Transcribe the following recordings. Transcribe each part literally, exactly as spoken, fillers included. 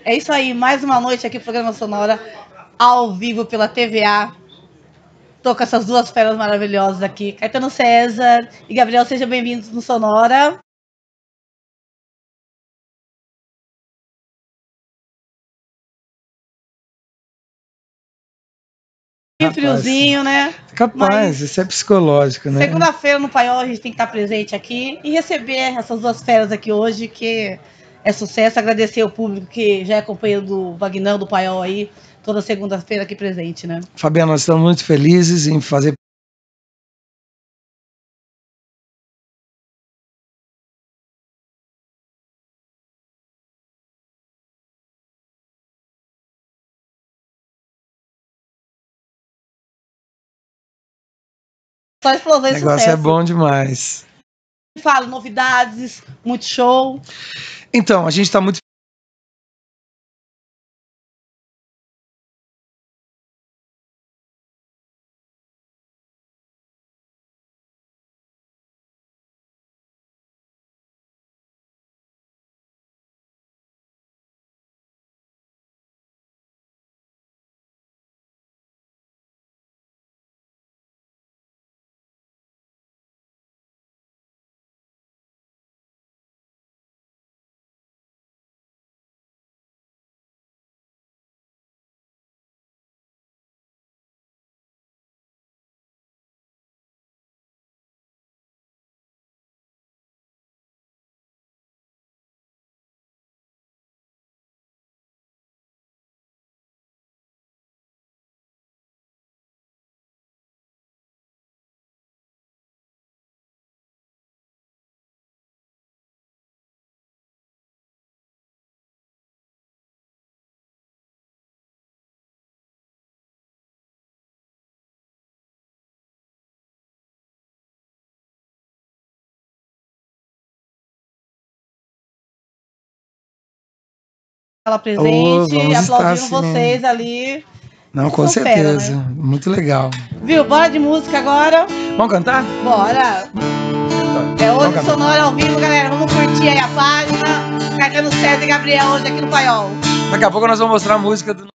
É isso aí, mais uma noite aqui, Programa Sonora, ao vivo pela T V A. Tô com essas duas feras maravilhosas aqui, Caetano César e Gabriel, sejam bem-vindos no Sonora. Um friozinho, né? Capaz, mas isso é psicológico, né? Segunda-feira no Paiol a gente tem que estar presente aqui e receber essas duas feras aqui hoje, que é sucesso. Agradecer ao público que já é companheiro do Vagnão, do Paiol aí, toda segunda-feira aqui presente, né? Fabiana, nós estamos muito felizes em fazer Só explosão e sucesso. O negócio é bom demais. Fala, novidades, muito show. Então, a gente está muito presente, oh, aplaudindo vocês ali. Não, com certeza. Fera, né? Muito legal. Viu? Bora de música agora. Vamos cantar? Bora. É hoje Sonora ao vivo, galera. Vamos curtir aí a página. Caetano César e Gabriel hoje aqui no Paiol. Daqui a pouco nós vamos mostrar a música do...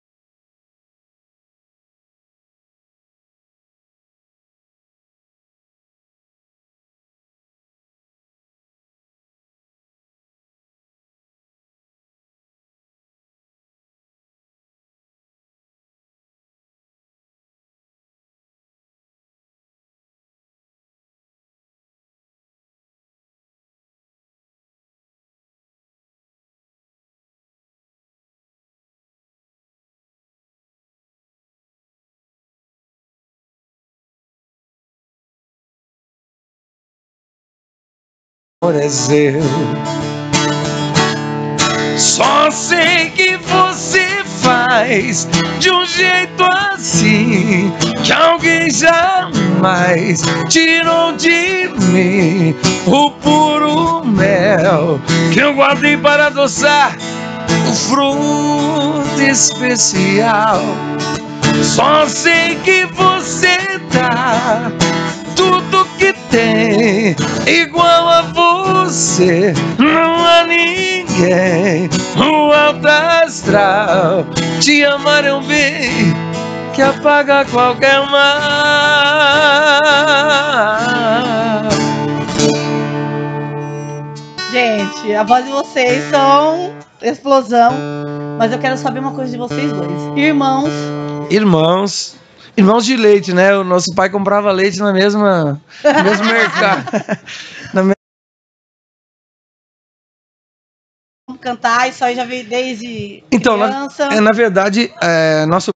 É seu. Só sei que você faz de um jeito assim que alguém jamais tirou de mim o puro mel que eu guardei para adoçar o fruto especial. Só sei que você dá tudo que tem igual a você, não há ninguém. O alto astral, te amar é um bem que apaga qualquer mal. Gente, a voz de vocês são explosão, mas eu quero saber uma coisa de vocês dois. Irmãos. Irmãos. Irmãos de leite, né? O nosso pai comprava leite na mesma, no mesmo mercado. Na me... Cantar, isso aí já veio desde então, criança. Na, é, na verdade, é, nosso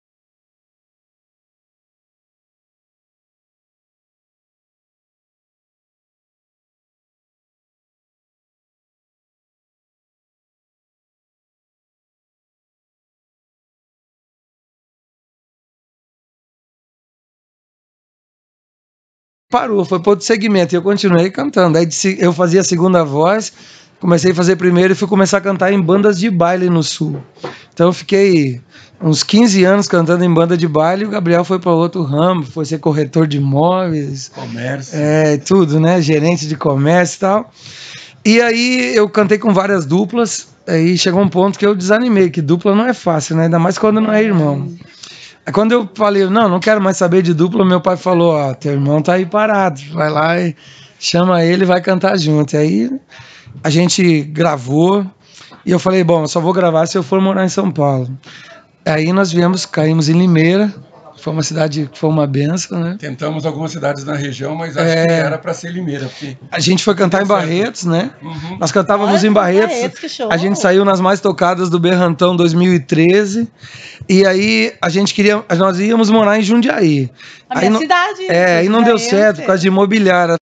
parou, foi para outro segmento e eu continuei cantando. Aí eu fazia a segunda voz, comecei a fazer primeiro e fui começar a cantar em bandas de baile no Sul. Então eu fiquei uns quinze anos cantando em banda de baile e o Gabriel foi para outro ramo, foi ser corretor de imóveis. Comércio. É, tudo, né? Gerente de comércio e tal. E aí eu cantei com várias duplas, aí chegou um ponto que eu desanimei, que dupla não é fácil, né? Ainda mais quando não é irmão. Aí quando eu falei, não, não quero mais saber de dupla, meu pai falou, ó, teu irmão tá aí parado, vai lá e chama ele e vai cantar junto. E aí a gente gravou, e eu falei, bom, eu só vou gravar se eu for morar em São Paulo. Aí nós viemos, caímos em Limeira, foi uma cidade que foi uma benção, né? Tentamos algumas cidades na região, mas acho É. que era para ser Limeira. Porque... A gente foi cantar em Barretos, né? Uhum. Nós cantávamos Olha, em Barretos, Barretos, que show. a gente saiu nas mais tocadas do Berrantão dois mil e treze, e aí a gente queria, nós íamos morar em Jundiaí. A aí minha não, cidade. É, aí não deu Jundiaí, certo eu por causa de imobiliária.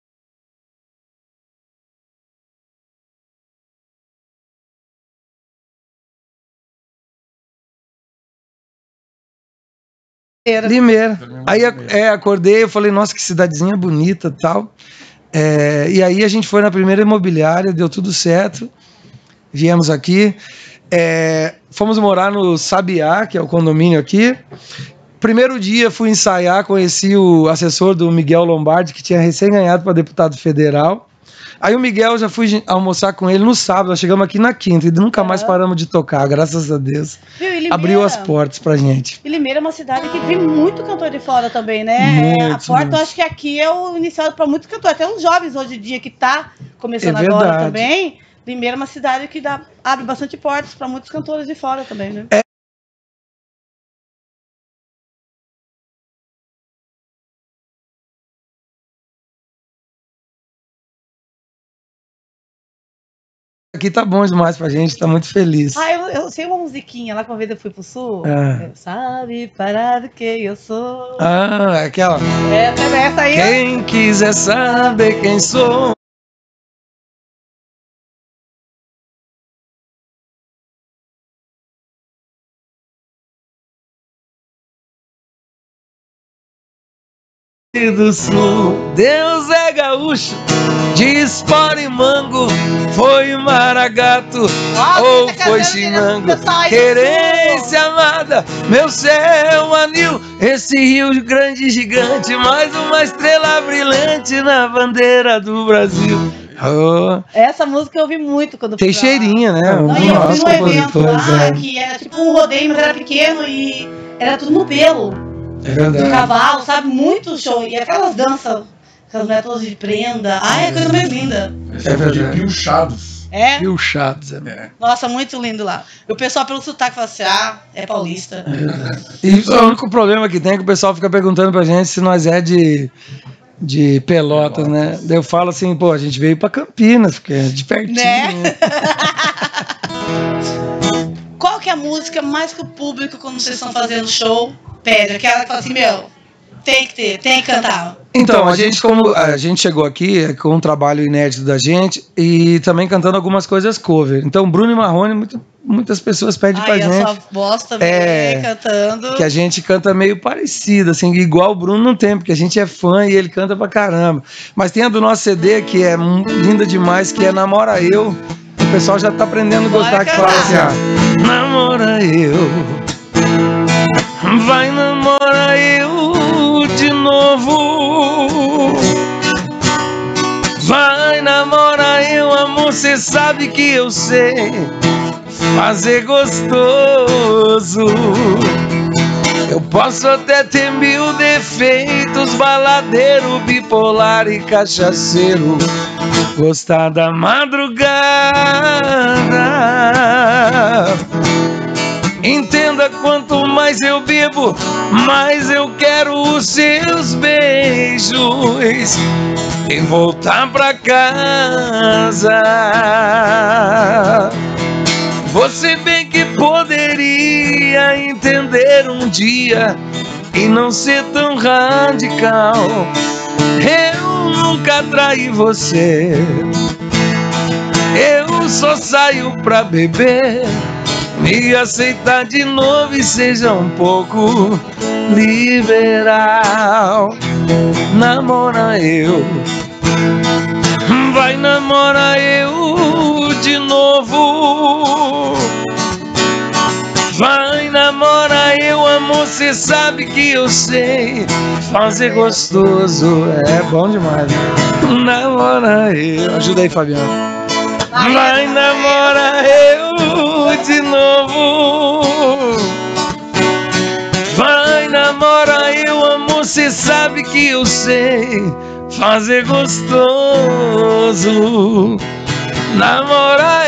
Limeira. Aí é, acordei, eu falei, nossa, que cidadezinha bonita e tal. É, e aí a gente foi na primeira imobiliária, deu tudo certo. Viemos aqui. É, fomos morar no Sabiá, que é o condomínio aqui. Primeiro dia fui ensaiar, conheci o assessor do Miguel Lombardi, que tinha recém ganhado para deputado federal. Aí o Miguel, já fui almoçar com ele no sábado, nós chegamos aqui na quinta e nunca mais paramos de tocar, graças a Deus. Viu, e Limeira, abriu as portas pra gente. E Limeira é uma cidade que tem muito cantor de fora também, né? Muito, É, a porta, muito. eu acho que aqui é o inicial para muitos cantores. Até os jovens hoje em dia que tá começando É agora verdade. também. Limeira é uma cidade que dá, abre bastante portas para muitos cantores de fora também, né? É. Aqui tá bom demais pra gente, tá muito feliz. Ah, eu, eu sei uma musiquinha lá que uma vez eu fui pro sul. Ah. É, sabe parar quem eu sou. Ah, é aquela. É, também essa aí. Quem quiser saber quem sou. Do sul, Deus é gaúcho, de espora e mango, foi maragato Nossa, ou essa foi canção chinango, do pessoal aí do querência amada, meu céu anil, esse rio grande gigante, mais uma estrela brilhante na bandeira do Brasil. Oh, Essa música eu ouvi muito quando fui tem pra lá. cheirinha, né? Não, Um e eu dos fui num evento compositores, lá, é. que era tipo um rodeio, mas era pequeno e era tudo no pelo. É De verdade. cavalo, sabe? Muito show. E aquelas danças, aquelas métodos de prenda. Ai, é coisa mais linda. É verdade. Piochados. É? E o chato, Zé. É. Nossa, muito lindo lá. E o pessoal pelo sotaque fala assim, ah, é paulista. E o único problema que tem é que o pessoal fica perguntando pra gente se nós é de, de Pelotas, né? Daí eu falo assim, pô, a gente veio pra Campinas, porque é de pertinho. Né? Qual que é a música mais que o público, quando vocês estão fazendo show, pede? Aquela que fala assim, meu, tem que ter, tem que cantar. Então, a gente, como a gente chegou aqui com um trabalho inédito da gente e também cantando algumas coisas cover. Então, Bruno e Marrone, muito, muitas pessoas pedem pra Ai, a gente. sua voz também, É, cantando. Que a gente canta meio parecido, assim, igual o Bruno não tem, porque a gente é fã e ele canta pra caramba. Mas tem a do nosso C D, que é mu- linda demais, que é Namora Eu. O pessoal já tá aprendendo a Bora gostar, que cantar. fala assim, ó. Namora eu, vai namorar eu de novo. Vai namorar eu, amor, cê sabe que eu sei fazer gostoso. Eu posso até ter mil defeitos, baladeiro, bipolar e cachaceiro, gostar da madrugada. Entenda, quanto mais eu bebo, mais eu quero os seus beijos e voltar pra casa. Você bem que poderia entender um dia e não ser tão radical. Eu nunca traí você, eu só saio pra beber, me aceitar de novo e seja um pouco liberal. Namora eu, vai namorar eu de novo. Vai namorar eu, amor, cê sabe que eu sei fazer gostoso. É bom demais, né? Namora eu. Ajuda aí, Fabiano. vai namorar eu de novo. Vai namorar eu, amor, cê sabe que eu sei fazer gostoso. Namora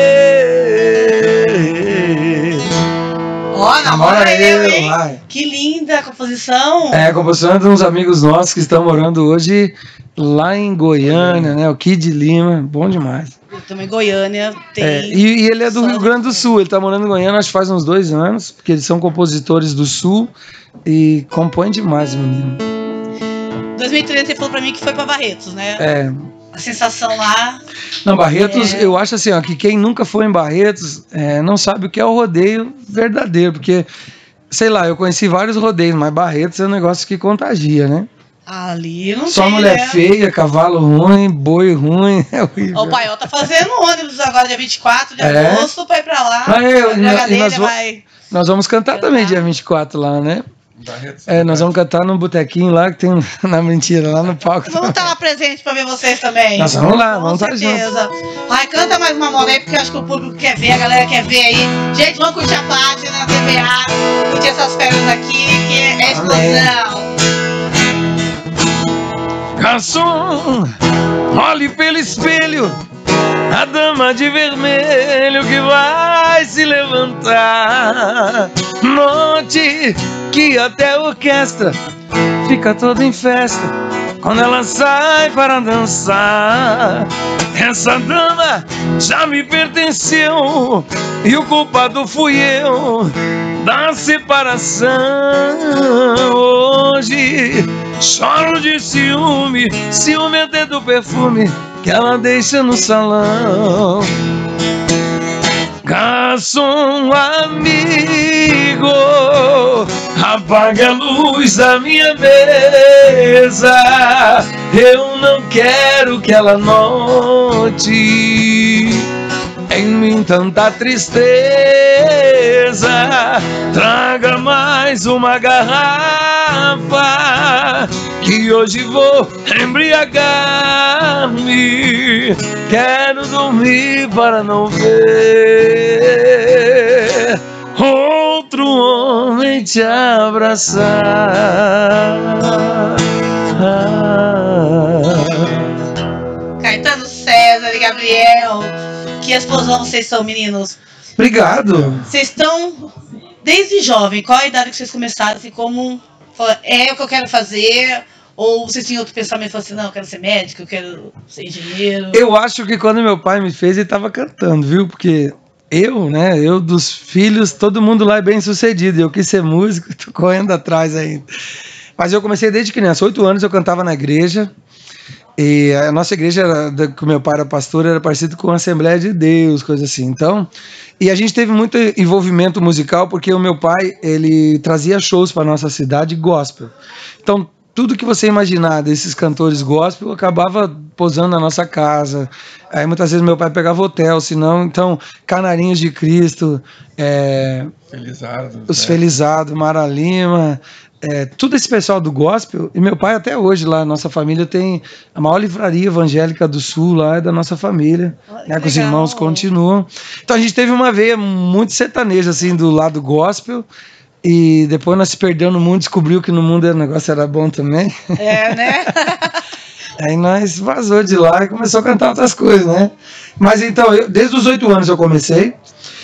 eu. Ó, oh, namora eu, hein? Vai. Que linda a composição. É, a composição é de uns amigos nossos que estão morando hoje lá em Goiânia, né? O Kid Lima, bom demais. Eu também Goiânia tem. É, e, e ele é do Rio Grande do Sul, ele tá morando em Goiânia acho que faz uns dois anos, porque eles são compositores do Sul e compõem demais, menino. Em dois mil e treze você falou pra mim que foi pra Barretos, né? É. A sensação lá. Não, Barretos, é... eu acho assim, ó, que quem nunca foi em Barretos é, não sabe o que é o rodeio verdadeiro, porque, sei lá, eu conheci vários rodeios, mas Barretos é um negócio que contagia, né? Ali não Só tem, mulher né? feia, cavalo ruim, boi ruim, é horrível. O Paiol tá fazendo ônibus agora, dia vinte e quatro de É? agosto, pra ir pra lá. Ah, eu, a e nós, dele nós, vai... nós vamos cantar cantar. também dia vinte e quatro lá, né? Barretos, É, nós vamos cantar num botequinho lá que tem, na mentira, lá no palco. Vamos estar lá presente pra ver vocês também. Nós vamos lá, Com vamos estar certeza. Ai, canta mais uma moda aí, porque eu acho que o público quer ver, a galera quer ver aí. Gente, vamos curtir a página, T V A, curtir essas férias aqui, que é explosão. Garçom, olhe pelo espelho, a dama de vermelho que vai se levantar. Note que até a orquestra fica toda em festa quando ela sai para dançar. Essa dama já me pertenceu e o culpado fui eu da separação. Hoje choro de ciúme, ciúme até do perfume que ela deixa no salão. Garçom amigo, apague a luz da minha mesa. Eu não quero que ela note em mim tanta tristeza. Traga mais uma garrafa, que hoje vou embriagar-me. Quero dormir para não ver outro homem te abraçar. Caetano César e Gabriel, que explosão vocês são, meninos. Obrigado. Vocês estão desde jovem, qual a idade que vocês começaram assim, como é o que eu quero fazer? Ou vocês tinham outro pensamento, assim, não, eu quero ser médico, eu quero ser engenheiro? Eu acho que quando meu pai me fez, ele estava cantando, viu? Porque eu, né, eu dos filhos, todo mundo lá é bem sucedido, eu quis ser músico, tô correndo atrás ainda. Mas eu comecei desde criança, oito anos eu cantava na igreja, e a nossa igreja, era, que o meu pai era pastor, era parecido com a Assembleia de Deus, coisa assim, então... E a gente teve muito envolvimento musical, porque o meu pai, ele trazia shows para nossa cidade gospel. Então, tudo que você imaginar desses cantores gospel acabava posando na nossa casa. Aí muitas vezes meu pai pegava hotel, senão, então, Canarinhos de Cristo, é, Felizados, os é. Felizados, Mara Lima, é, tudo esse pessoal do gospel. E meu pai até hoje lá, nossa família tem a maior livraria evangélica do Sul lá, é da nossa família, né, que os irmãos continuam. Então a gente teve uma veia muito sertaneja assim do lado gospel. E depois nós se perdemos no mundo, descobriu que no mundo o negócio era bom também. É, né? Aí nós vazou de lá e começou a cantar outras coisas, né? Mas então, eu, desde os oito anos eu comecei.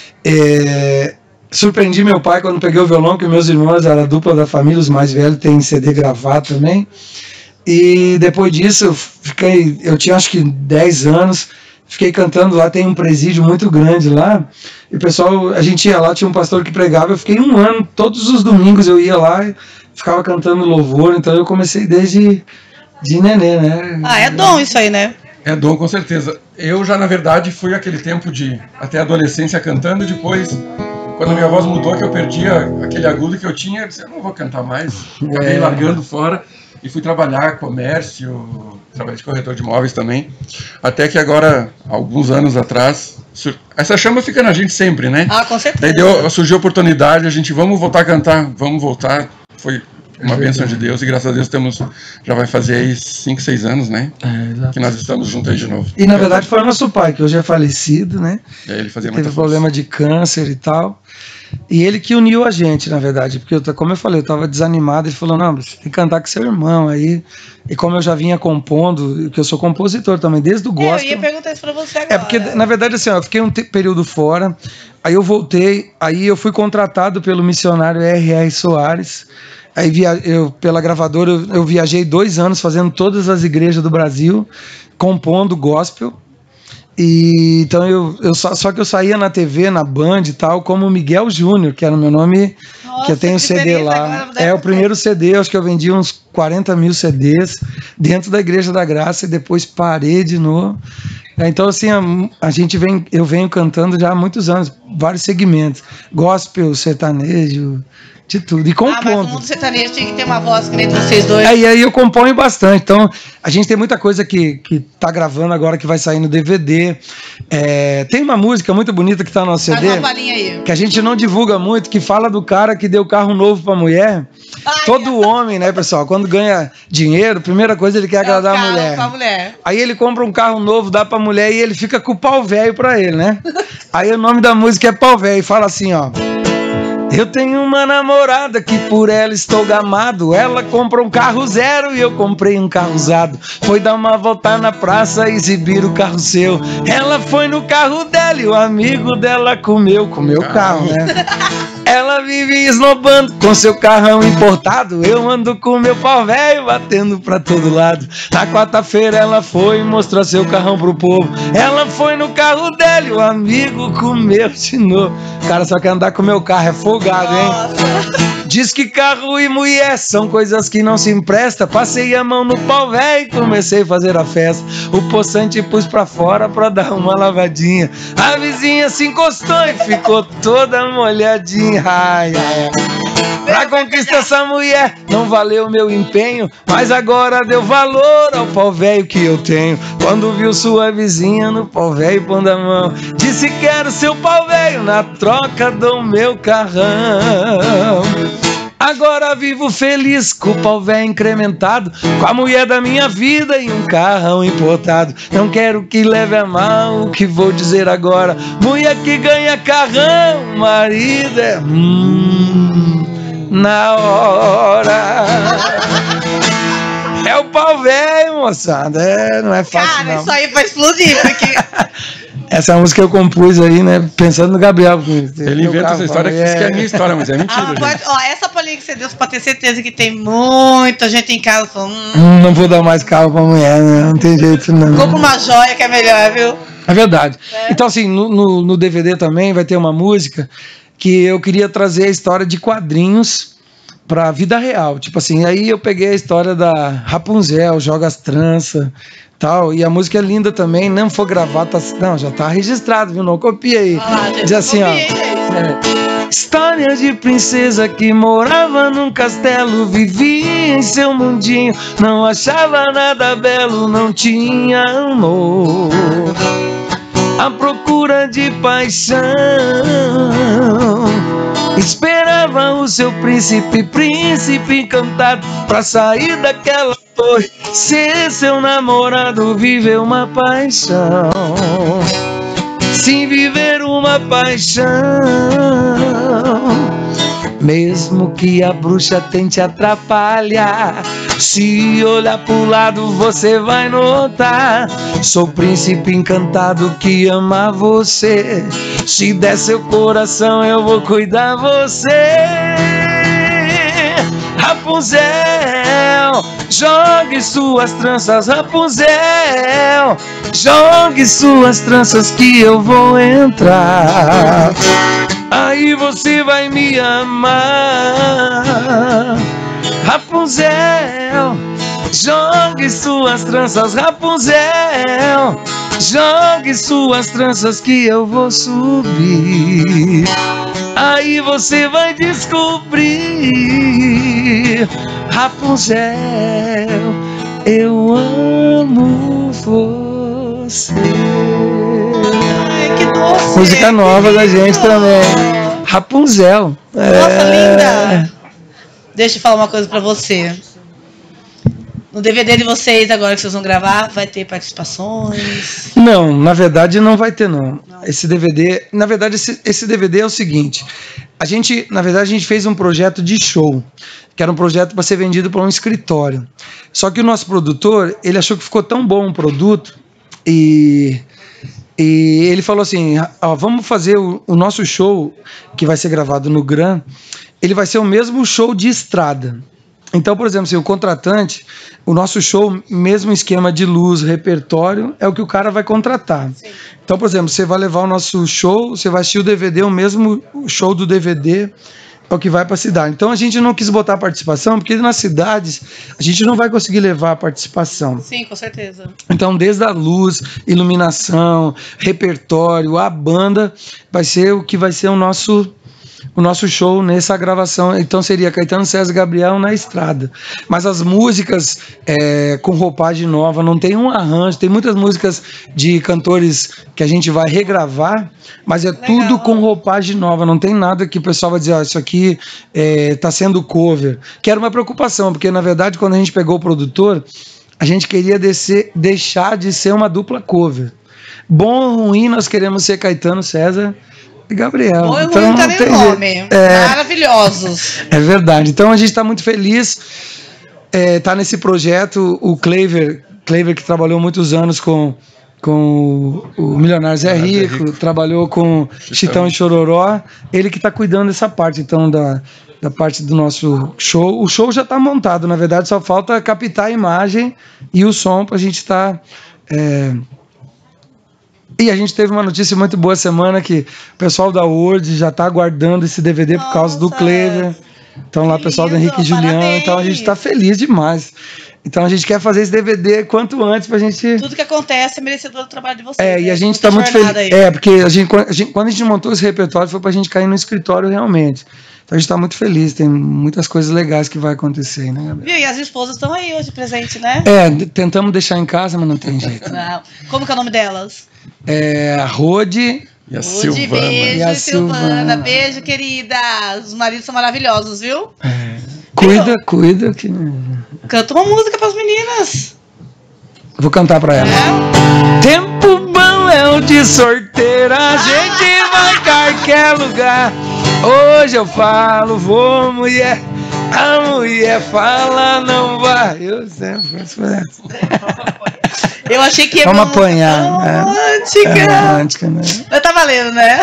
É, surpreendi meu pai quando peguei o violão, que meus irmãos eram a dupla da família, os mais velhos têm C D gravado também. E depois disso, eu, fiquei, eu tinha acho que dez anos, fiquei cantando lá, tem um presídio muito grande lá. E o pessoal, a gente ia lá, tinha um pastor que pregava, eu fiquei um ano, todos os domingos eu ia lá e ficava cantando louvor, então eu comecei desde de nenê, né? Ah, é dom isso aí, né? É dom, com certeza. Eu já, na verdade, fui aquele tempo de até adolescência cantando, e depois, quando a minha voz mudou, que eu perdia aquele agudo que eu tinha, eu disse, eu não vou cantar mais. Acabei É. largando fora e fui trabalhar comércio, trabalhei de corretor de imóveis também, até que agora, alguns anos atrás, sur- essa chama fica na gente sempre, né? Ah, com certeza. Daí deu, surgiu a oportunidade, a gente, vamos voltar a cantar, vamos voltar. Foi uma bênção de Deus, e graças a Deus temos, já vai fazer aí cinco, seis anos, né? É, exato. Que nós estamos juntos aí de novo. E na verdade foi o nosso pai, que hoje é falecido, né? E aí ele fazia Teve muita problema força. de câncer e tal. E ele que uniu a gente, na verdade, porque, eu, como eu falei, eu tava desanimado, ele falou, não, você tem que cantar com seu irmão aí. E como eu já vinha compondo, que eu sou compositor também, desde o É, gospel. eu ia perguntar isso pra você agora. É, porque, na verdade, assim, ó, eu fiquei um te- período fora, aí eu voltei, aí eu fui contratado pelo missionário R R Soares, aí via, eu, pela gravadora, eu, eu viajei dois anos fazendo todas as igrejas do Brasil, compondo gospel. E então eu, eu só, só que eu saía na T V, na Band e tal, como Miguel Júnior, que era o meu nome, Nossa, que eu tenho que C D diferença, lá. agora deve É o ser. primeiro C D, acho que eu vendi uns quarenta mil C Ds dentro da Igreja da Graça e depois parei de novo. É, então, assim, a, a gente vem, eu venho cantando já há muitos anos, vários segmentos, gospel, sertanejo, de tudo, e Ah, mas o compondo. mundo sertanejo tinha que ter uma voz que nem de vocês dois. É, e aí eu componho bastante. Então, a gente tem muita coisa que, que tá gravando agora que vai sair no D V D. É, tem uma música muito bonita que tá no C Faz D, uma palhinha aí. que a gente não divulga muito, que fala do cara que deu carro novo pra mulher. Ai, Todo homem, né, pessoal, quando ganha dinheiro, primeira coisa ele quer é o agradar a carro mulher. pra mulher. Aí ele compra um carro novo, dá pra mulher e ele fica com o pau velho pra ele, né? Aí o nome da música é Pau Velho e fala assim, ó. Eu tenho uma namorada que por ela estou gamado. Ela comprou um carro zero e eu comprei um carro usado. Foi dar uma volta na praça, exibir o carro seu. Ela foi no carro dela e o amigo dela comeu, comeu o carro, né? Ela vive esnobando com seu carrão importado. Eu ando com meu pau velho batendo pra todo lado. Na quarta-feira ela foi mostrar seu carrão pro povo. Ela foi no carro dela e o amigo comeu de novo. Cara, só quer andar com meu carro, é folgado, hein? Nossa. Diz que carro e mulher são coisas que não se empresta. Passei a mão no pau velho e comecei a fazer a festa. O poçante pus pra fora pra dar uma lavadinha. A vizinha se encostou e ficou toda molhadinha. Ai, ai, ai. Pra conquistar essa mulher não valeu meu empenho, mas agora deu valor ao pau velho que eu tenho. Quando viu sua vizinha no pau velho pondo a mão, disse quero seu pau velho na troca do meu carrão. Agora vivo feliz com o pau velho incrementado, com a mulher da minha vida e um carrão importado. Não quero que leve a mal o que vou dizer agora. Mulher que ganha carrão, marido é hum, na hora. É o pau velho, moçada. É, não é fácil, Cara, não. isso aí vai explodir, porque... Essa música eu compus aí, né? Pensando no Gabriel. Ele inventa essa história que diz que é a minha história, mas é mentira, Ah, gente. pode, ó, essa palhinha que você deu, pra ter certeza que tem muita gente em casa falando, hum, Hum, não vou dar mais carro pra mulher, né? Não tem jeito, não. compra uma joia que é melhor, viu? É verdade. É. Então, assim, no, no, no D V D também vai ter uma música que eu queria trazer a história de quadrinhos pra vida real. Tipo assim, aí eu peguei a história da Rapunzel, joga as tranças, tal, e a música é linda também, não foi gravada, tá, não, já tá registrado, viu? Não copia aí. Ah, gente, Diz assim, ó. copiei, gente. É. História de princesa que morava num castelo, vivia em seu mundinho, não achava nada belo, não tinha amor. À procura de paixão, esperava o seu príncipe, príncipe encantado, pra sair daquela torre, ser seu namorado, viver uma paixão. Sim, viver uma paixão. Mesmo que a bruxa tente atrapalhar, se olhar pro lado você vai notar. Sou príncipe encantado que ama você. Se der seu coração eu vou cuidar você. Rapunzel, jogue suas tranças, Rapunzel, jogue suas tranças que eu vou entrar. Aí você vai me amar. Rapunzel, jogue suas tranças, Rapunzel, jogue suas tranças que eu vou subir. Aí você vai descobrir, Rapunzel, eu amo você. Ai, que doce. Música nova da gente lindo. também. Rapunzel. Nossa, É. linda. deixa eu falar uma coisa pra você. No D V D de vocês, agora que vocês vão gravar, vai ter participações? Não, na verdade não vai ter, não. não. Esse D V D... Na verdade, esse, esse D V D é o seguinte. A gente, na verdade, a gente fez um projeto de show, que era um projeto para ser vendido para um escritório. Só que o nosso produtor, ele achou que ficou tão bom o produto e... E ele falou assim, ó, vamos fazer o, o nosso show, que vai ser gravado no Gran, ele vai ser o mesmo show de estrada. Então, por exemplo, se o contratante, o nosso show, mesmo esquema de luz, repertório, é o que o cara vai contratar. Sim. Então, por exemplo, você vai levar o nosso show, você vai assistir o D V D, o mesmo show do D V D, é o que vai para a cidade. Então, a gente não quis botar a participação, porque nas cidades a gente não vai conseguir levar a participação. Sim, com certeza. Então, desde a luz, iluminação, repertório, a banda, vai ser o que vai ser o nosso... o nosso show nessa gravação. Então seria Caetano, César e Gabriel na estrada. Mas as músicas é, com roupagem nova, não tem um arranjo, tem muitas músicas de cantores que a gente vai regravar, mas é Legal. Tudo com roupagem nova, não tem nada que o pessoal vai dizer, ó, isso aqui está é, sendo cover, que era uma preocupação, porque na verdade quando a gente pegou o produtor, a gente queria descer, deixar de ser uma dupla cover. Bom ou ruim, nós queremos ser Caetano, César e Gabriel. Bom, então, não tá nem nome. É, maravilhosos. É verdade. Então a gente está muito feliz. É, tá nesse projeto. O Clever, Clever que trabalhou muitos anos com, com o, o Milionário Zé Rico, Rico, trabalhou com Chitão, Chitão e Chororó. Ele que está cuidando dessa parte, então, da, da parte do nosso show. O show já está montado, na verdade, só falta captar a imagem e o som para a gente estar. Tá, é, E a gente teve uma notícia muito boa semana que o pessoal da Word já está aguardando esse D V D Nossa, por causa do Clever. Então lá o pessoal lindo, do Henrique e Juliano. Parabéns. Então a gente está feliz demais. Então a gente quer fazer esse D V D quanto antes pra gente... Tudo que acontece é merecedor do trabalho de vocês. É, né? e a gente está muito feliz. Aí. É, porque a gente, a gente, quando a gente montou esse repertório foi pra gente cair no escritório realmente. Então a gente está muito feliz, tem muitas coisas legais que vai acontecer, né, Gabriel? E as esposas estão aí hoje presente, né? É, tentamos deixar em casa, mas não tem jeito. Não. Como que é o nome delas? É, a Rode e a Rode, Silvana. Beijo, e a Silvana. Silvana. Beijo, querida. Os maridos são maravilhosos, viu? É. Cuida, eu, cuida. Que... Canta uma música para as meninas. Vou cantar para elas. É. Tempo bom é o de sorteira, a gente vai em qualquer lugar. Hoje eu falo, vou mulher, a mulher fala, não vai. Eu sempre Eu achei que ia Vamos apanhar. Romântica. É, é romântica, né? Mas tá valendo, né?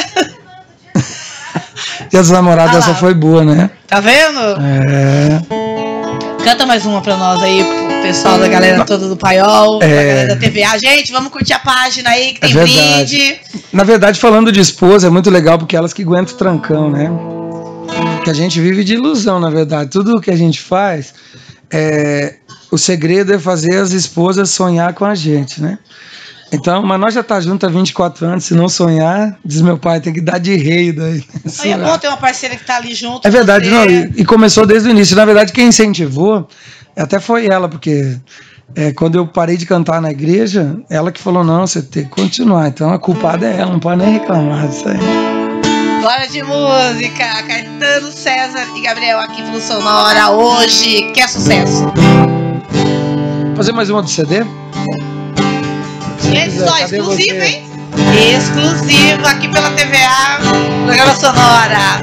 Dia dos Namorados, ah essa foi boa, né? Tá vendo? É. Canta mais uma pra nós aí, pro pessoal da galera toda do Paiol, é. da galera da T V A. Gente, vamos curtir a página aí, que tem é brinde. Na verdade, falando de esposa, é muito legal, porque elas que aguentam o trancão, né? Que a gente vive de ilusão, na verdade. Tudo que a gente faz, é... o segredo é fazer as esposas sonhar com a gente, né? Então, mas nós já tá junto há vinte e quatro anos, se não sonhar, diz meu pai, tem que dar de rei daí. Aí é bom ter uma parceira que tá ali junto. É verdade, não, e, e começou desde o início. Na verdade, quem incentivou até foi ela, porque é, quando eu parei de cantar na igreja, ela que falou, não, você tem que continuar. Então a culpada é ela, não pode nem reclamar disso aí. Glória de música, Caetano, César e Gabriel aqui no Sonora hoje, que é sucesso. Fazer mais uma do C D? Gente, só exclusivo, hein? Exclusivo aqui pela T V A, programa Sonora.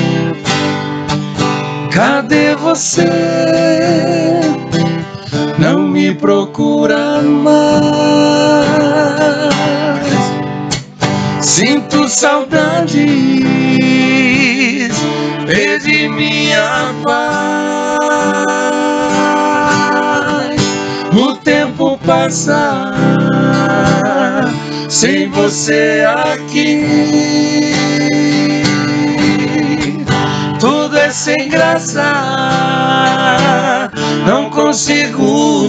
Cadê você? Não me procura mais. Sinto saudades, perdi minha paz. O tempo passa sem você aqui, tudo é sem graça, não consigo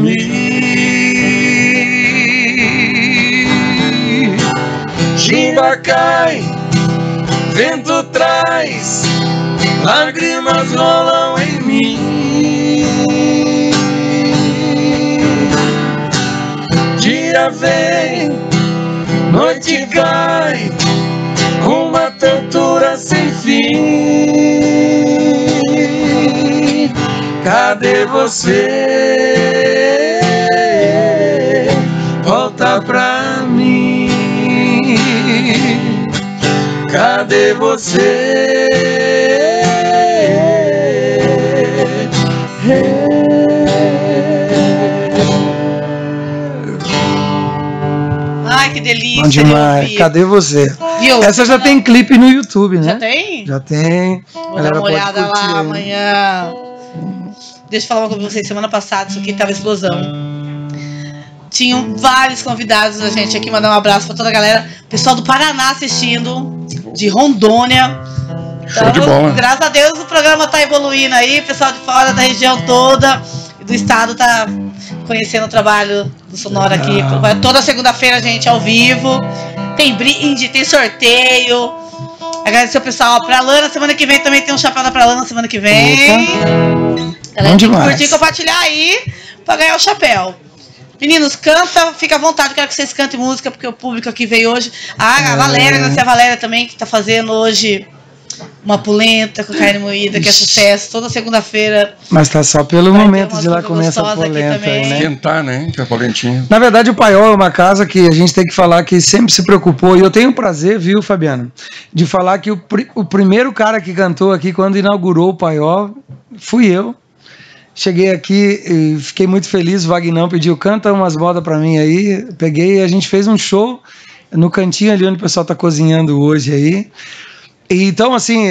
dormir. Chuva cai, vento traz, lágrimas rolam em mim. Dia vem, noite cai, uma tortura sem fim. cadê você? Volta pra mim. Cadê você? Ai, que delícia. Bom demais. Cadê você? Viu? Essa já tem clipe no YouTube, né? Já tem? Já tem. Vou dar uma olhada lá amanhã. Deixa eu falar uma coisa pra vocês. Semana passada, isso aqui tava explosão. Tinham vários convidados da gente aqui. Mandar um abraço pra toda a galera. Pessoal do Paraná assistindo. De Rondônia. Show de bola. Graças a Deus o programa tá evoluindo aí. O pessoal de fora da região toda e do estado tá conhecendo o trabalho do Sonora aqui. Ah. Toda segunda-feira, gente, ao vivo. Tem brinde, tem sorteio. Agradecer o pessoal. Pra Lana, semana que vem também tem um chapéu da Pra Lana, semana que vem. Galera, tem que curtir e compartilhar aí pra ganhar o chapéu. Meninos, canta, fica à vontade, quero que vocês cantem música, porque o público aqui veio hoje. Ah, a Valéria, agradecer a Valéria também, que tá fazendo hoje uma polenta com carne moída, que é sucesso, toda segunda-feira. Mas tá só pelo momento de lá comer essa polenta aí, né? Esquentar, né? Que é a polentinha. Na verdade, o Paiol é uma casa que a gente tem que falar que sempre se preocupou, e eu tenho o prazer, viu, Fabiano, de falar que o, pr o primeiro cara que cantou aqui quando inaugurou o Paiol fui eu. Cheguei aqui e fiquei muito feliz, o Vagnão pediu, canta umas modas pra mim aí, peguei e a gente fez um show no cantinho ali onde o pessoal tá cozinhando hoje aí. E, então, assim,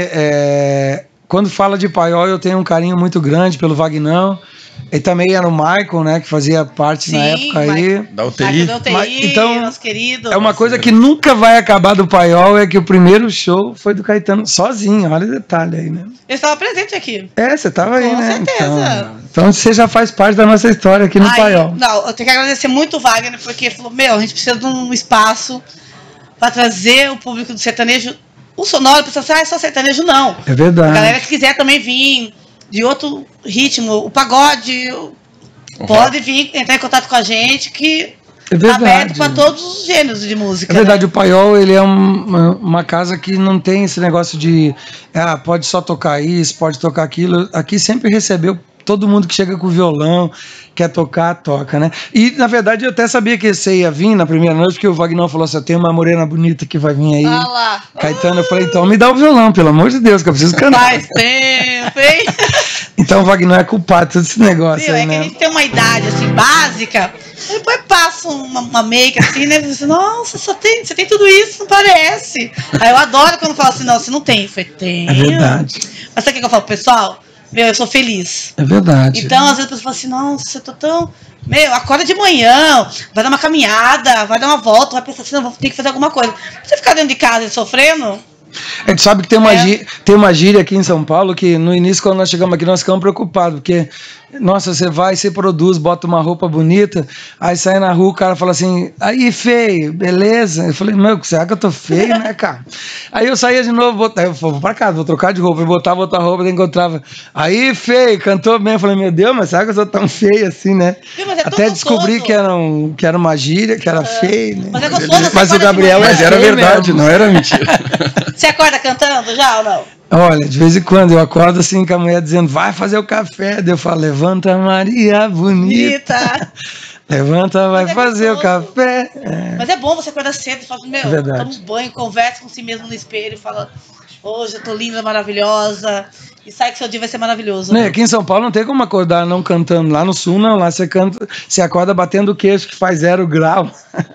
é, quando fala de Paiol, eu tenho um carinho muito grande pelo Vagnão. E também era o Michael, né, que fazia parte Sim, na época aí. Da U T I. Da U T I, Mas, então, nosso querido. É uma coisa que nunca vai acabar do Paiol, é que o primeiro show foi do Caetano sozinho, olha o detalhe aí, né? Eu estava presente aqui. É, você estava aí, Com né? certeza. Então, então você já faz parte da nossa história aqui no Aí, Paiol. Não, eu tenho que agradecer muito o Wagner, porque falou, meu, a gente precisa de um espaço para trazer o público do sertanejo. O Sonora precisa ser, ah, é só sertanejo, não. É verdade. A galera que quiser também vir de outro ritmo, o pagode, uhum. pode vir, entrar em contato com a gente, que é verdade. Tá aberto para todos os gêneros de música. É verdade, né? O Paiol, ele é um, uma casa que não tem esse negócio de, ah, pode só tocar isso, pode tocar aquilo. Aqui sempre recebeu todo mundo que chega com violão, quer tocar, toca, né? E, na verdade, eu até sabia que você ia vir na primeira noite, porque o Vagnão falou assim, tem uma morena bonita que vai vir aí. Ah lá. Caetano, eu falei, então me dá o violão, pelo amor de Deus, que eu preciso cantar. Faz tempo, hein? Então o Vagnão é culpado desse negócio. Viu, aí, é né? que a gente tem uma idade, assim, básica, depois passa uma, uma make, assim, né? Você, nossa, só tem, você tem tudo isso, não parece. Aí eu adoro quando fala assim, não, você não tem. Eu falei, tem. É verdade. Mas sabe o que eu falo pro pessoal? Meu, eu sou feliz. É verdade. Então, às vezes a pessoa fala assim, nossa, eu tô tão... Meu, acorda de manhã, vai dar uma caminhada, vai dar uma volta, vai pensar assim, não, vou ter que fazer alguma coisa. Você ficar dentro de casa sofrendo... A gente sabe que tem uma, é. gíria, tem uma gíria aqui em São Paulo que no início, quando nós chegamos aqui, nós ficamos preocupados, porque, nossa, você vai, você produz, bota uma roupa bonita, aí sai na rua, o cara fala assim, aí, feio, beleza? Eu falei, meu, será que eu tô feio, né, cara? Aí eu saía de novo, botava, eu falei, vou pra casa, vou trocar de roupa, eu botava outra roupa, daí encontrava, aí, feio, cantou bem, eu falei, meu Deus, mas será que eu sou tão feio assim, né? Viu, mas é Até descobri que era, um, que era uma gíria, que era é. feio, né? Mas é gostoso, mas o Gabriel Mas era verdade, mesmo. Não era mentira. Você acorda cantando já ou não? Olha, de vez em quando eu acordo assim com a mulher dizendo, vai fazer o café. Daí eu falo, levanta Maria bonita. bonita. Levanta, vai é fazer gostoso. o café. É. Mas é bom você acordar cedo e falar, meu, é toma um banho, conversa com si mesmo no espelho e fala, hoje eu tô linda, maravilhosa. E sai que seu dia vai ser maravilhoso. Né? Aqui em São Paulo não tem como acordar não cantando. Lá no Sul não, lá você, canta, você acorda batendo o queixo que faz zero grau.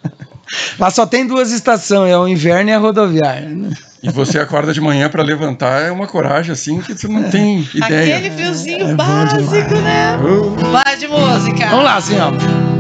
Lá só tem duas estações, é o inverno e a rodoviária, né? E você acorda de manhã para levantar, é uma coragem assim que você não tem ideia. Aquele friozinho é, é básico, né? Uh. Vai de música. Vamos lá, assim, ó.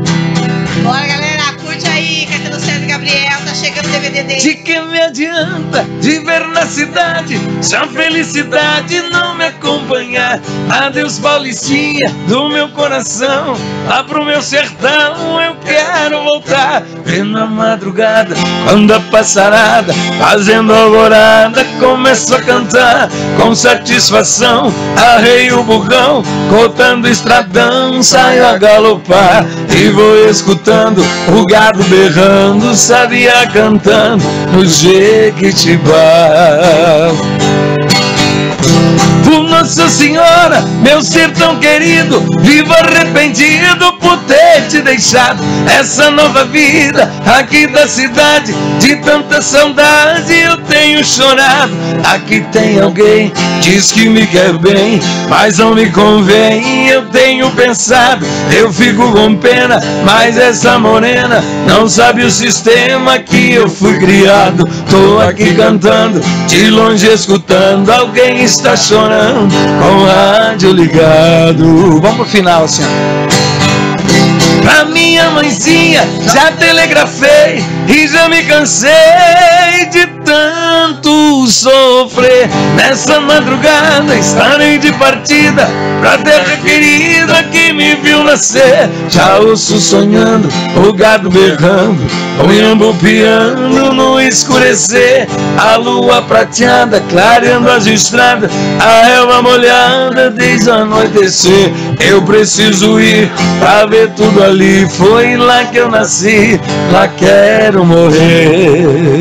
Bora, galera, curte aí, Caetano César e Gabriel, tá chegando o D V D dele. De que me adianta viver na cidade se a felicidade não me acompanhar? Adeus, Paulistinha, do meu coração, lá pro meu sertão eu quero voltar. Ver na madrugada, quando a passarada, fazendo alvorada, começo a cantar com satisfação. Arreio o burrão, cortando o estradão, saio a galopar e vou escutando o gado berrando, sabia cantando no Jequitibá. Nossa Senhora, meu ser tão querido, vivo arrependido por ter te deixado. Essa nova vida aqui da cidade, de tanta saudade eu tenho chorado. Aqui tem alguém, diz que me quer bem, mas não me convém, eu tenho pensado. Eu fico com pena, mas essa morena não sabe o sistema que eu fui criado. Tô aqui cantando, de longe escutando, alguém está chorando com o rádio ligado. Vamos pro final assim, ó. Pra minha mãezinha já telegrafei e já me cansei de tanto sofrer. Nessa madrugada estarei de partida pra terra querida que me viu nascer. Já ouço sonhando, o gado berrando, o iambu piando no escurecer. A lua prateada clareando as estradas, a relva molhada desde anoitecer. Eu preciso ir pra ver tudo ali, foi lá que eu nasci, lá quero morrer.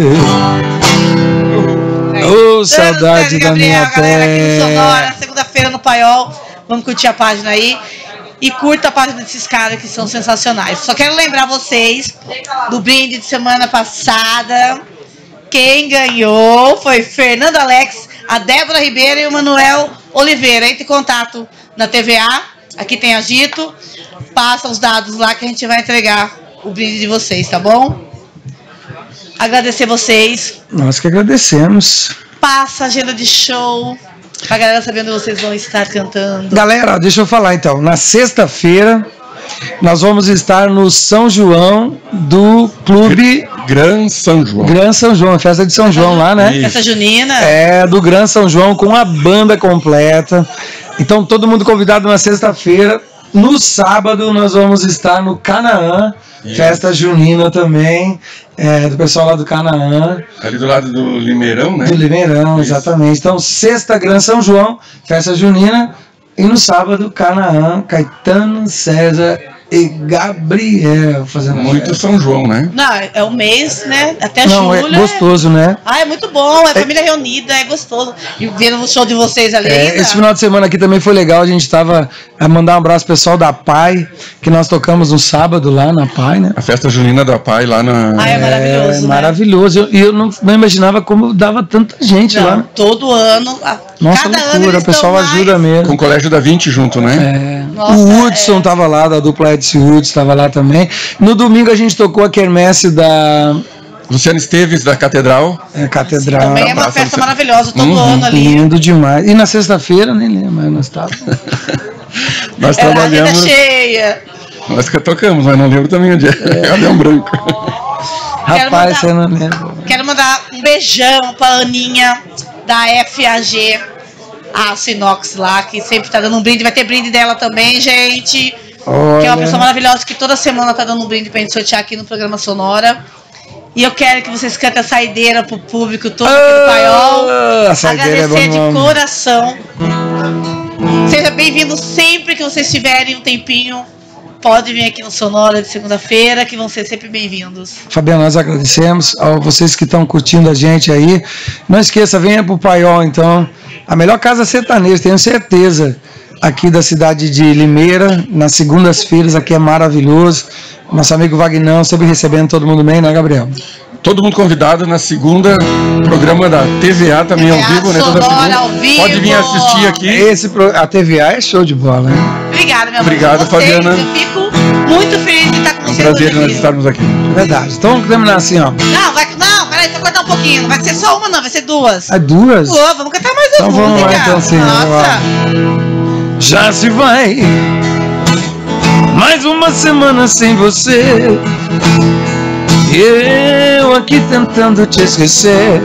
Ô, oh, saudade da minha terra. Segunda-feira no Paiol, vamos curtir a página aí. E curta a página desses caras que são sensacionais. Só quero lembrar vocês do brinde de semana passada. Quem ganhou foi Fernando Alex, a Débora Ribeiro e o Manuel Oliveira. Entre em contato na T V A, aqui tem Agito. Passa os dados lá que a gente vai entregar o brinde de vocês, tá bom? Agradecer vocês. Nós que agradecemos. Passa a agenda de show, pra galera saber onde vocês vão estar cantando. Galera, deixa eu falar então. Na sexta-feira, nós vamos estar no São João do Clube Gran São João. Gran São João, festa de São João lá, né? Festa junina. É, do Gran São João com a banda completa. Então, todo mundo convidado na sexta-feira. No sábado, nós vamos estar no Canaã, Isso. festa junina também, é, do pessoal lá do Canaã. Ali do lado do Limeirão, né? Do Limeirão, Isso. exatamente. Então, sexta, Gran São João, festa junina. E no sábado, Canaã, Caetano, César e Gabriel fazendo muito festa. São João, né? Não, é o mês, né? Até Não, julho. É gostoso, é... né? Ah, é muito bom, é família reunida, é gostoso. E vendo o show de vocês ali. É, ainda. Esse final de semana aqui também foi legal. A gente tava a mandar um abraço pro pessoal da Pai, que nós tocamos no sábado lá na Pai, né? A festa junina da Pai lá na. Ah, é maravilhoso. É, né? Maravilhoso. E eu, eu não, não imaginava como dava tanta gente não, lá. Todo ano. A, Nossa, cada loucura, ano o pessoal mais... ajuda mesmo. Com o Colégio da vinte junto, né? É. Nossa, o Hudson é... tava lá, da dupla Edson Hudson tava lá também. No domingo a gente tocou a quermesse da Luciano Esteves, da Catedral. É, Catedral. Também é uma Abraço, festa Luciano. maravilhosa, todo Uhum. ano ali. Lindo demais. E na sexta-feira, nem lembro, mas nós estávamos. Nós é, trabalhamos. A agenda cheia. Nós que tocamos, mas não lembro também onde é. É Avião Branco. Rapaz, você mandar, não lembra. Quero mandar um beijão pra Aninha, da F A G, a Sinox lá, que sempre tá dando um brinde. Vai ter brinde dela também, gente. Olha. Que é uma pessoa maravilhosa que toda semana tá dando um brinde pra gente sortear aqui no programa Sonora. E eu quero que vocês cantem a saideira pro público todo aqui do Paiol. A saideira Agradecer é de bom nome. coração. Seja bem-vindo sempre que vocês tiverem um tempinho. Pode vir aqui no Sonora de segunda-feira, que vão ser sempre bem-vindos. Fabiano, nós agradecemos a vocês que estão curtindo a gente aí. Não esqueça, venha pro Paiol, então. A melhor casa sertaneja, tenho certeza. Aqui da cidade de Limeira, nas segundas-feiras, aqui é maravilhoso. Nosso amigo Vagnão, sempre recebendo todo mundo bem, né, Gabriel? Todo mundo convidado na segunda, programa da T V A também T V A ao vivo, né? Toda Sonora segunda. ao vivo. Pode vir assistir aqui. Esse, a T V A é show de bola, hein? Obrigada, meu amor. Obrigado, Vocês, Fabiana. Eu fico muito feliz de estar com É um vocês prazer hoje nós aqui. estarmos aqui. Verdade. Então vamos terminar assim, ó. Não, vai, não, peraí, deixa eu cortar um pouquinho. Não vai ser só uma, não, vai ser duas. É duas? Pô, vamos cantar mais Então uma vamos lá, música. então, sim, vamos Nossa. lá. Já se vai mais uma semana sem você, e eu aqui tentando te esquecer,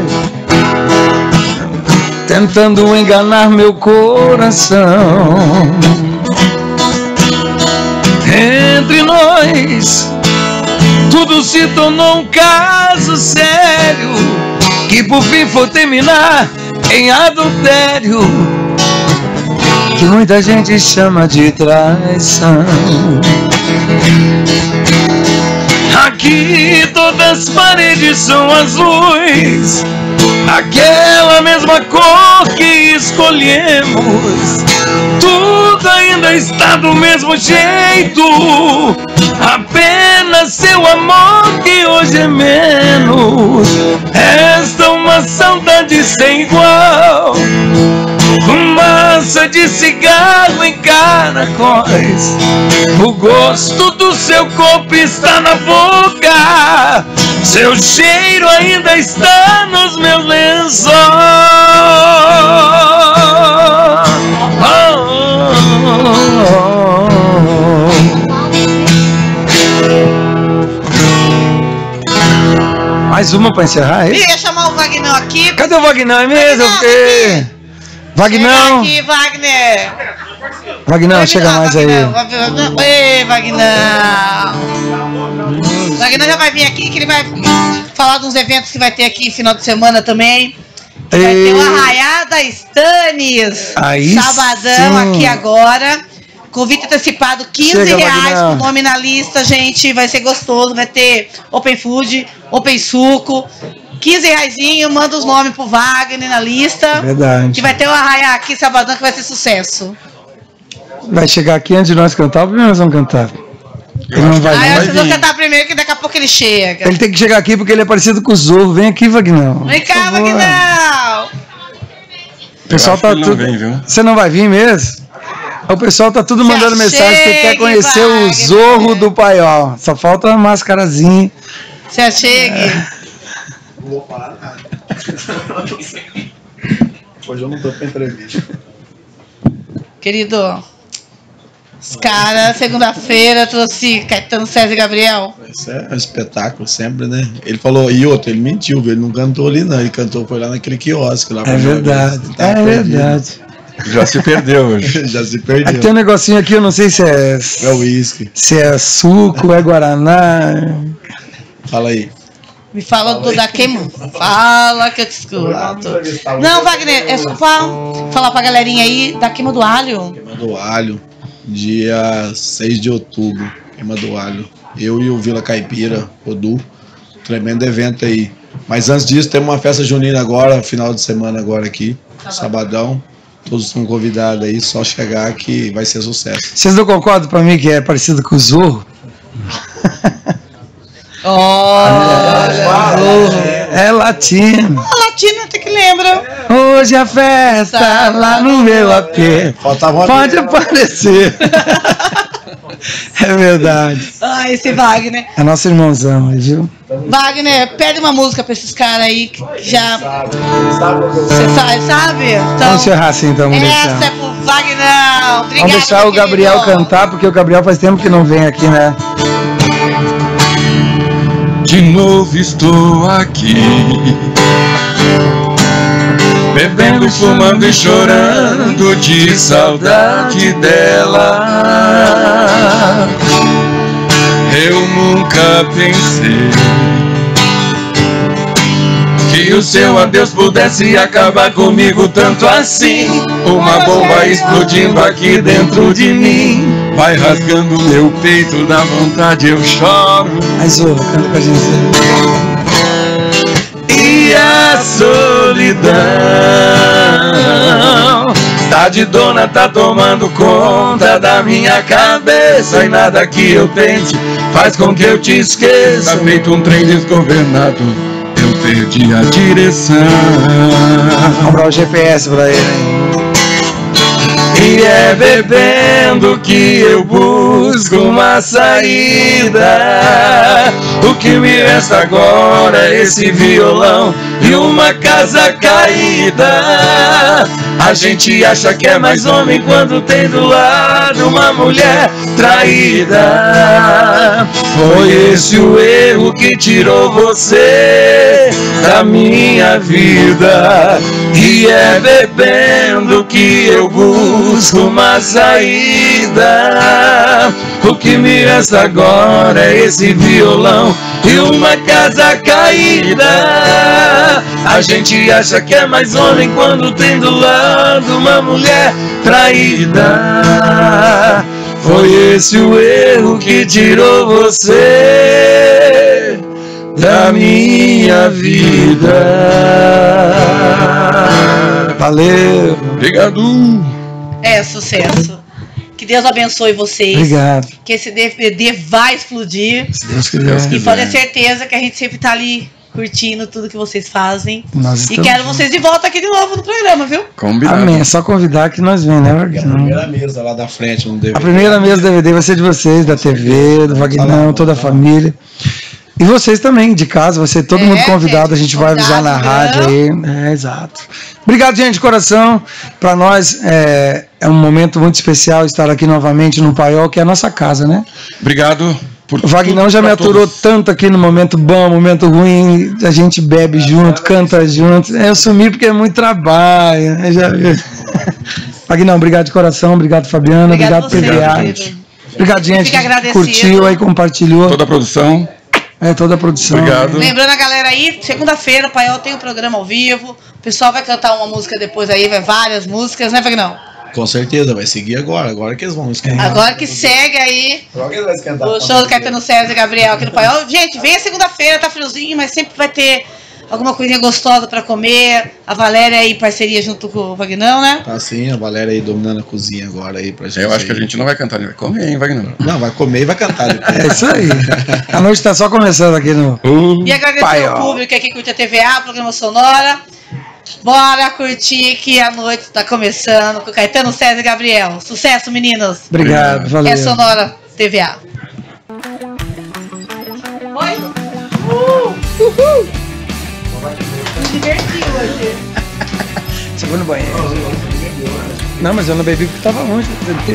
tentando enganar meu coração. Entre nós tudo se tornou um caso sério, que por fim foi terminar em adultério, que muita gente chama de traição. aqui todas as paredes são azuis, aquela mesma cor que escolhemos. Tudo ainda está do mesmo jeito, apenas seu amor que hoje é menos. Resta uma saudade sem igual, fumaça de cigarro em caracóis. O gosto do seu corpo está na boca, seu cheiro ainda está nos meus lençóis. Oh, oh, oh. Mais uma para encerrar, é isso? Ia chamar o Vagnão aqui. Cadê o Vagnão? É mesmo? Vagnão, Vagnão. Chega aqui, Wagner. Vagnão, chega mais aí. Ei, Vagnão. Vagnão já vai vir aqui, que ele vai falar de uns eventos que vai ter aqui final de semana também. Vai ter o Arraiá da Stannis. Aí sabadão sim. Aqui agora. Convite antecipado, quinze Chega, reais Vagnão. pro nome na lista, gente. Vai ser gostoso. Vai ter Open Food, Open Suco. quinze reaisinho, manda os nomes pro Wagner na lista. Verdade. Que vai ter o Arraiá aqui sabadão que vai ser sucesso. Vai chegar aqui antes de nós cantar, ou primeiro nós vamos cantar? Ele não vai, Ah, não. vocês vão cantar primeiro, que daqui a pouco ele chega. Ele tem que chegar aqui porque ele é parecido com o Zorro. Vem aqui, Vagnão. Vem cá, Por favor. Vagnão! O pessoal acho tá que ele não tudo. vem, viu? Você não vai vir mesmo? O pessoal tá tudo Já mandando mensagem que quer chegue, conhecer o Wagner. Zorro do Paiol. Só falta uma mascarazinha. Você chegue. Não vou falar nada. Hoje eu não tô pra entrevista. Querido, os caras, segunda-feira, trouxe Caetano, César e Gabriel. Isso é um espetáculo sempre, né? Ele falou, e outro, ele mentiu, viu? Ele não cantou ali, não. Ele cantou, foi lá naquele quiosque lá. É verdade. Tá É perdido. verdade. Já se perdeu hoje. Já se Aqui perdeu. tem um negocinho aqui, eu não sei se é. É o uísque. Se é suco, é guaraná. Fala aí. Me fala do da queima. Fala que eu te escuto. Não, Wagner, é só pra falar pra galerinha aí da queima do alho. Queima do Alho, dia seis de outubro. Queima do Alho. Eu e o Vila Caipira, o Du. Tremendo evento aí. Mas antes disso, temos uma festa junina agora, final de semana agora aqui. Sabadão. Todos estão convidados aí, só chegar que vai ser sucesso. Vocês não concordam pra mim que é parecido com o Zorro? Olha, É latino. a latina até que lembra. Hoje a festa lá no meu A P. Faltava uma Pode aparecer. É verdade. Ah, esse Wagner. É nosso irmãozão, viu? Wagner, pede uma música pra esses caras aí que já. Você sabe, sabe? Então, Vamos encerrar assim então, vamos essa deixar. é pro Wagner. Obrigado, Vamos deixar o meu Gabriel querido. cantar, porque o Gabriel faz tempo que não vem aqui, né? De novo estou aqui, bebendo, fumando e chorando de saudade dela. Eu nunca pensei que o seu adeus pudesse acabar comigo tanto assim. Uma bomba explodindo aqui dentro de mim, vai rasgando meu peito, dá vontade, eu choro. Mas, ô, canta com a gente. E a solidão tá de dona, tá tomando conta da minha cabeça, e nada que eu tente faz com que eu te esqueça. Tá feito um trem desgovernado, eu perdi a direção. Vamos comprar o G P S pra ele, hein? E é bebendo que eu busco uma saída. O que me resta agora é esse violão e uma casa caída. A gente acha que é mais homem quando tem do lado uma mulher traída. Foi esse o erro que tirou você da minha vida. E é bebendo que eu busco uma saída. O que me resta agora é esse violão e uma casa caída. A gente acha que é mais homem quando tem do lado uma mulher traída. Foi esse o erro que tirou você da minha vida. Valeu. Obrigado. É sucesso. Que Deus abençoe vocês. Obrigado. Que esse D V D vai explodir. Se Deus quiser. E pode ter certeza que a gente sempre tá ali curtindo tudo que vocês fazem. Nós E estamos quero vocês de volta aqui de novo no programa, viu? Combinado. Amém. É só convidar que nós vem, né, E a Vagnão? primeira mesa lá da frente no D V D. A primeira mesa do D V D vai ser de vocês, da T V, do Vagnão, toda a família. E vocês também, de casa, vai ser todo É, mundo convidado, gente, a gente vai avisar na convidado, rádio aí. É, exato. Obrigado, gente, de coração. Para nós é, é um momento muito especial estar aqui novamente no Paiol, que é a nossa casa, né? Obrigado por O Vagnão já me pra aturou todos. tanto aqui no momento bom, momento ruim, a gente bebe junto, canta junto. Eu sumi porque é muito trabalho, né? Já viu? Vagnão, obrigado de coração, obrigado, Fabiana, Obrigado obrigado, você, T V A. querido. Obrigado, gente, Fica que agradecido. curtiu aí, compartilhou. Toda a produção. É, toda a produção. Obrigado. Lembrando a galera aí, segunda-feira o Paiol tem um programa ao vivo. O pessoal vai cantar uma música depois aí, vai várias músicas, né, Vagnão? Com certeza, vai seguir agora. Agora que eles vão esquentar. Agora que segue aí Agora que eles vão esquentar. o show do Caetano César e Gabriel aqui no Paiol. Gente, venha segunda-feira, tá friozinho, mas sempre vai ter alguma coisinha gostosa pra comer. A Valéria aí, parceria junto com o Vagnão, né? Tá sim, a Valéria aí dominando a cozinha agora aí pra gente. Eu acho que a aí. gente não vai cantar, né? Vai comer, hein, Wagner? Não, vai comer e vai cantar depois. É isso aí. A noite tá só começando aqui no E agradecer Paiol. ao público aqui que curte a T V A, programa Sonora. Bora curtir que a noite tá começando com Caetano César e Gabriel. Sucesso, meninos! Obrigado, valeu. É Sonora T V A. Oi? Uhul! Uhul! Me diverti hoje. Você foi no banheiro? Não, mas eu não bebi porque tava longe.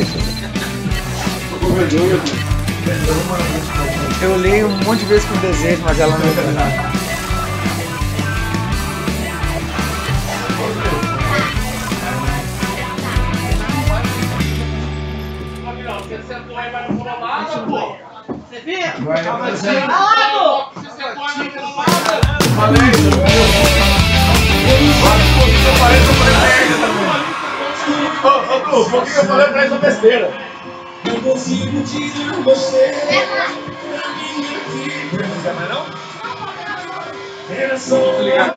Eu olhei um monte de vezes com desejo, mas ela não entrou nada. Você viu? Alado! Por que eu falei pra essa besteira? Não consigo tirar você da minha vida. Não quer mais não? Era só